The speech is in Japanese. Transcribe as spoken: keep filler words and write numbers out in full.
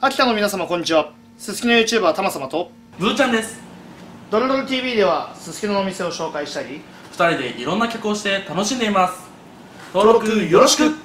秋田の皆様こんにちは。すすきの YouTuber たまさまとブーちゃんです。 ドロドロ ティーブイ ではすすきののお店を紹介したり、 ふたりでいろんな曲をして楽しんでいます。登録よろしく。